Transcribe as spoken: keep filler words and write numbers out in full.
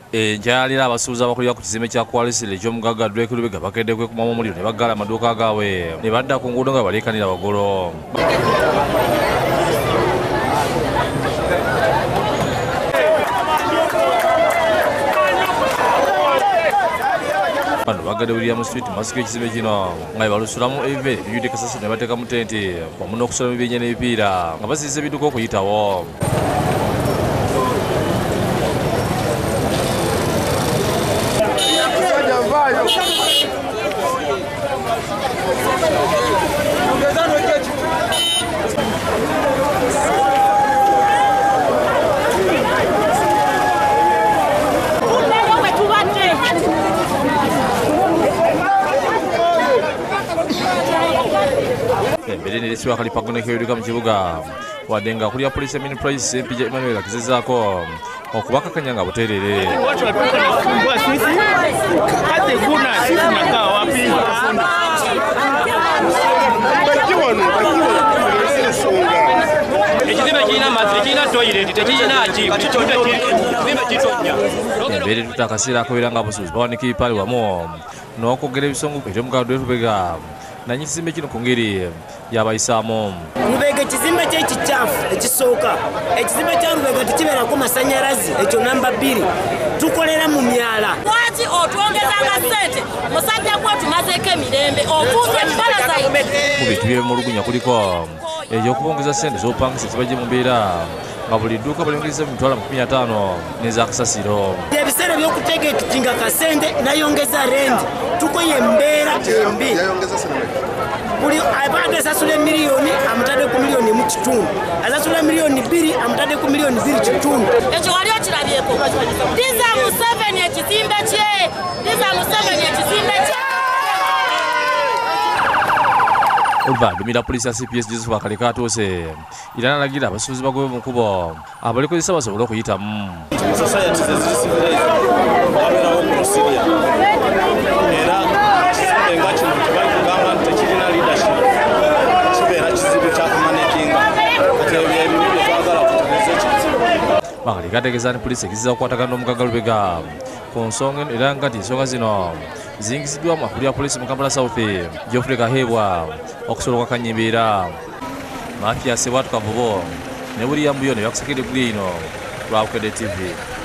Enkyalira abasuubuzi abakulira ku kizimbe kya Kwalisile eky'omugagga Drake Lubega bakedde kwekumamu omuliro ne baggala amaduuka gaabwe ne badda ku nguudo nga baleekanira bagolo. Bano bagadde William Street masiko ekizimbe kino nga balusulamu eve ebijjudde kasasi ne bateeka mu tenti wamu n'okusulamu ebyenye n'ebipiira nga baziyiza ebidduka okuyitawo. Mbere n'erisibwa akalipago k'ebiduka mu kibuga wadde nga kulya poliisi Emini Price Empija Emmanuel agezezaako okubakakanya nga buteerere. Ekizimbe kirina amazzi, tekirina toyireti, tekirina ki, ekizimbe kitonya. Embeera etuta akaseera akabeera nga abusuubuzi bawanika ebipaale wamu n'okwogera ebisongo eby'omugagga Drake Lubega nanyi ekizimbe kino ku ngeri yabayisaamu. Lubega ekizimbe kye ekikyafu ekisooka. Ekizimbe kya Lubega tekibeerako masanyalaze, ekyo namba bbiri. Tukolera mu myala. Lwaki otwongezanga ssente musajja gwe tumazeeko emirembe ofuuse parasite. Mu bintu by'emulugunya kuliko eby'okubongeza ssente z'obupangisa kibajje mu mbeera nga buli dduuka balyongeza emitwalo amakumi ataano n'ez'akasasiro. Ebiseera by'okutegeetinga kasente nayongeza rendi tukoye embeera embi. Buli abadde asasula miliyoni amutadde ku miliyoni mu kitundu, asasula miliyoni bbiri amutadde ku miliyoni bbiri kitundu. Ekyo wali okirabyeko. Diza Museveni ekizimbe kye, Diza Museveni ekizimbe kye. Oluvannyuma poliisi ya C P S Joseph Akaleka atuuse era n'alagira abasuubuzi bagobe mu kkubo abalikozesa basobole okuyitamu. Society babeerawo procedure era ekizimbe nga kino tebakugamba nti tekirina leadership kibeera kizibu kyakumanaginga kati ebyo ebibi bye twagala kutegeeza ekizimbe. Akaleka ategeeza nti poliisi ekizza okukwatagana n'omugagga Lubega ku nsonga era nga nti ensonga zino ziyingiziddwamu akulira poliisi mu Kampala South Geoffrey Kaheebwa okusobola okukakanya embeera. Mathias Sebwatu Kavubo ne William Buyo ne bakusakira eggulu ino lwa Bukedde T V.